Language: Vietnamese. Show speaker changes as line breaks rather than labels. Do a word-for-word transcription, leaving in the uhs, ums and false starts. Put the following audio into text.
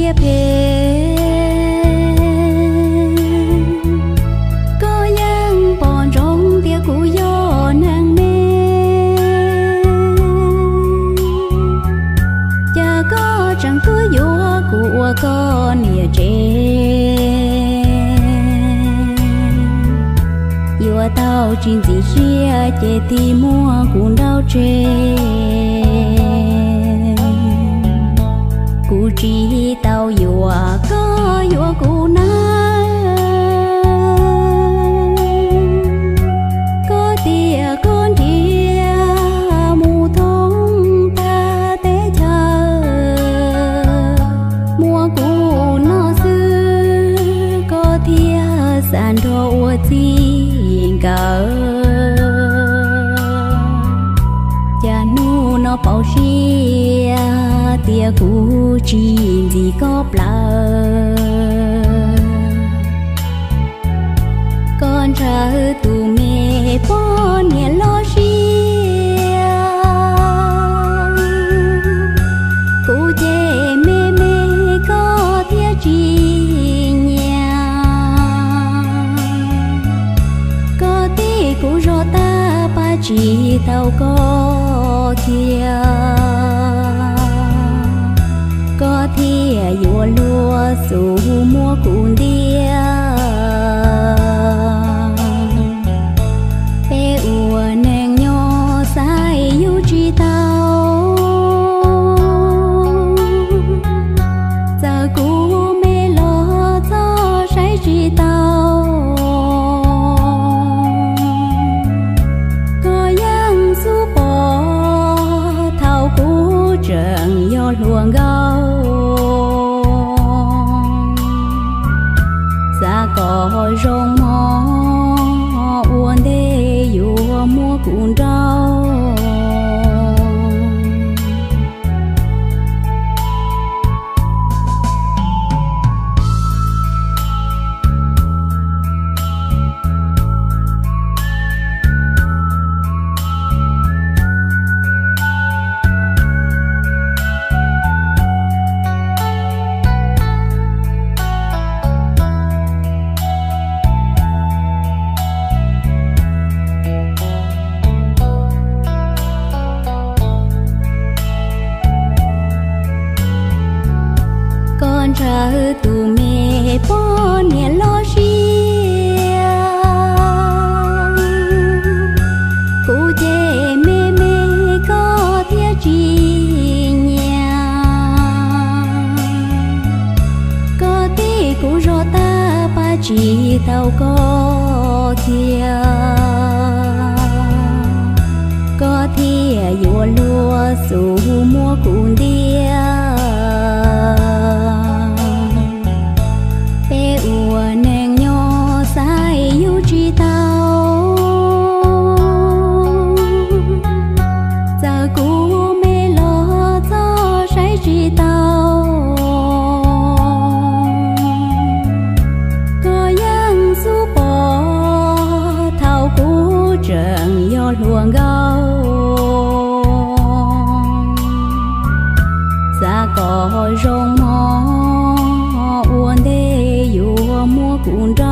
chia phê có yang bọn rong tia cũ gió nàng mê cha có chẳng cứ vua của con nia trẻ vua tao chính gì chia chế thì mua cũng đau trẻ cụ chỉ tao vua có vua cụ na có tia con tia mù thông ta té chờ mua cụ nó xưa có tia sàn đồ chi cờ cha nu nó bảo xia tia cũ chi gì có lỡ con chờ tụ mẹ bó nhẹ lo xia cụ chê mê mê có tia chi nhà có tí cụ rô ta ba chỉ tao có kia có thia vua lúa dù mua cuốn đĩa bé ua nàng nho sai yêu chi tao giờ cũ mê lo cho say chi tao có yang su bò thao cũ trận do luồng gao ra có rong mò uốn đê vua mua cuốn rau con chờ tụ mẹ bó nhẹ lo xia cụ chê mê mê có tia chi nhà có tí cụ rô ta ba chỉ tao có kia có thia vua lúa dù mua cuốn đĩa bé ua nàng nho sai yêu chi tao giờ cũ mê lo cho say chi tao có yang su bò thao cũ trận do luồng gao ra có rong mò uốn đê vua mua cuốn rau